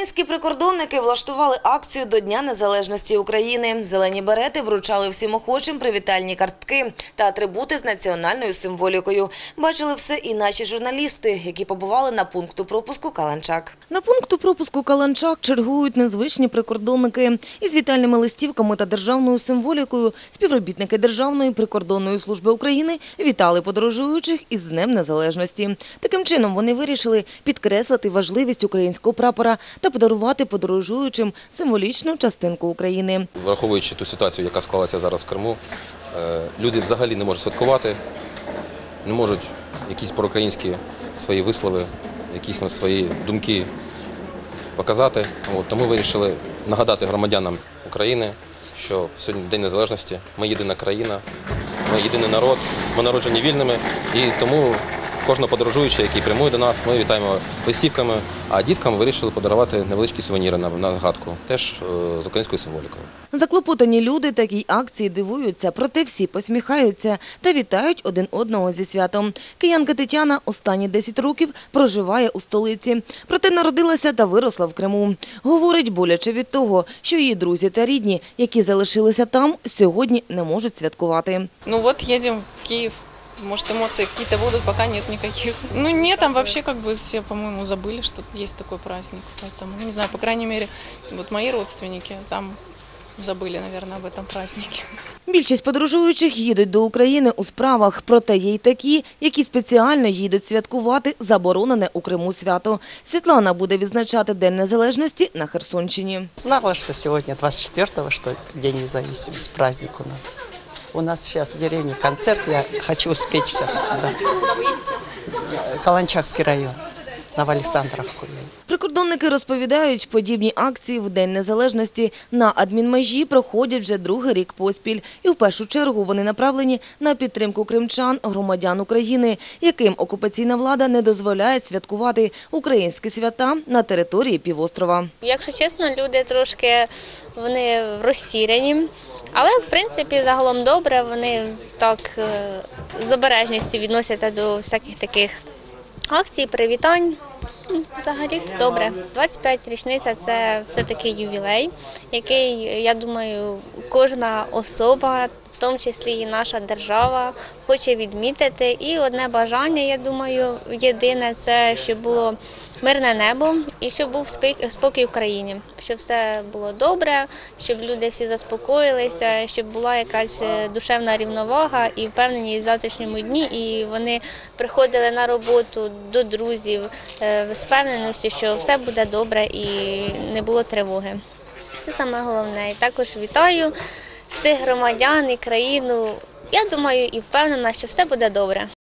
Українські прикордонники влаштували акцію до Дня Незалежності України. Зелені берети вручали всім охочим привітальні картки та атрибути з національною символікою. Бачили все і наші журналісти, які побували на пункту пропуску Каланчак. На пункту пропуску Каланчак чергують незвичні прикордонники. Із вітальними листівками та державною символікою співробітники Державної прикордонної служби України вітали подорожуючих із Днем Незалежності. Таким чином вони вирішили підкреслити важливість українського прапора та подарувати подорожуючим символічну частинку України. Враховуючи ту ситуацію, яка склалася зараз в Криму, люди взагалі не можуть святкувати, не можуть якісь проукраїнські свої вислови, якісь свої думки показати. Тому вирішили нагадати громадянам України, що сьогодні День Незалежності, ми єдина країна, ми єдиний народ, ми народжені вільними, і тому кожного подорожуючого, який прямує до нас, ми вітаємо листівками, а діткам вирішили подарувати невеличкі сувеніри на нагадку, теж з українською символікою. Заклопотані люди такій акції дивуються, проте всі посміхаються та вітають один одного зі святом. Киянка Тетяна останні 10 років проживає у столиці, проте народилася та виросла в Криму. Говорить, боляче від того, що її друзі та рідні, які залишилися там, сьогодні не можуть святкувати. Ну от їдемо в Київ. Может, эмоции какие-то будут, пока нет никаких. Ну нет, там вообще как бы все, по-моему, забыли, что есть такой праздник. Поэтому, не знаю, по крайней мере, вот мои родственники там забыли, наверное, об этом празднике. Більшість подорожуючих їдуть до України у справах, проте є й такі, які спеціально їдуть святкувати заборонене у Криму свято. Світлана буде відзначати День Незалежності на Херсонщині. Знала, что сегодня 24-го, что День независимости, праздник у нас. У нас сейчас в деревне концерт, я хочу успеть сейчас. Да. Каланчакский район, Новоалександровку. Прикордонники розповідають, подібні акції в День Незалежності на адмінмежі проходять вже другий рік поспіль. І в першу чергу вони направлені на підтримку кримчан, громадян України, яким окупаційна влада не дозволяє святкувати українські свята на території півострова. Якщо чесно, люди трошки розтіряні. Але, в принципі, загалом добре, вони так з обережністю відносяться до всяких таких акцій, привітань. Взагалі-то добре. 25 річниця – це все-таки ювілей, який, я думаю, кожна особа, в тому числі і наша держава, хоче відмітити. І одне бажання, я думаю, єдине – це щоб було мирне небо і щоб був спокій в країні, щоб все було добре, щоб люди всі заспокоїлися, щоб була якась душевна рівновага і впевненість в завтрашньому дні, і вони приходили на роботу до друзів з впевненістю, що все буде добре і не було тривоги. Це саме головне. І також вітаю всіх громадян і країну. Я думаю і впевнена, що все буде добре.